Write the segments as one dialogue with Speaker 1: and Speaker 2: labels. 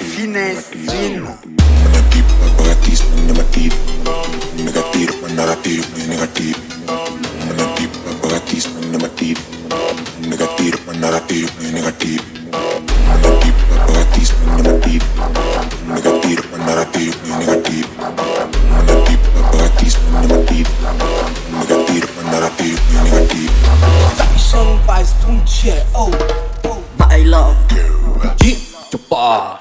Speaker 1: Finesse, fine.
Speaker 2: Negativo, apagatis, negativo. Negativo, narrativo, negativo. Negativo, apagatis, negativo. Negativo, narrativo, negativo. Negativo, apagatis, negativo. Negativo, narrativo, negativo. Negativo, apagatis, negativo. Negativo, narrativo, negativo.
Speaker 3: Fashion vibes tunche, oh, baila. Cepat.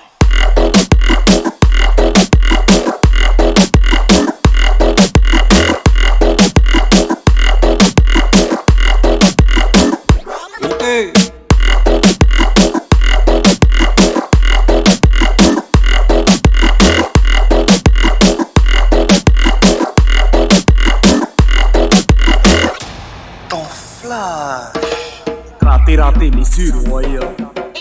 Speaker 3: Okay.
Speaker 1: Ton flash.
Speaker 3: Raté, mais sur le royaume.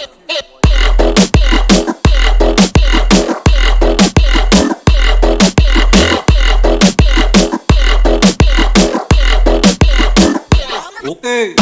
Speaker 3: Okay.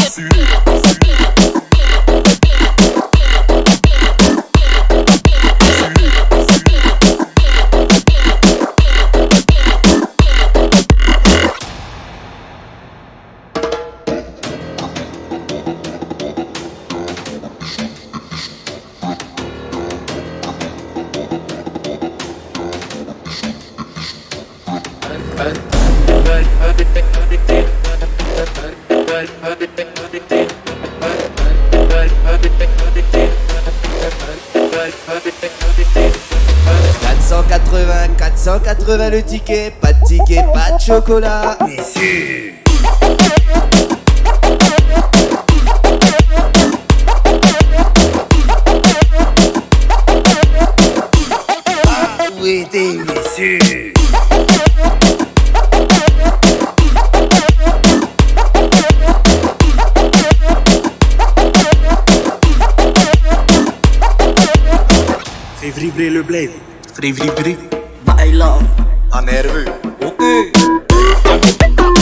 Speaker 3: $480 le ticket, pas de chocolat.
Speaker 1: Messieurs. Où était, messieurs?
Speaker 3: Fais vibrer le bled.
Speaker 1: Fais vibrer.
Speaker 3: Baila.
Speaker 1: En nerveux.
Speaker 3: Okay.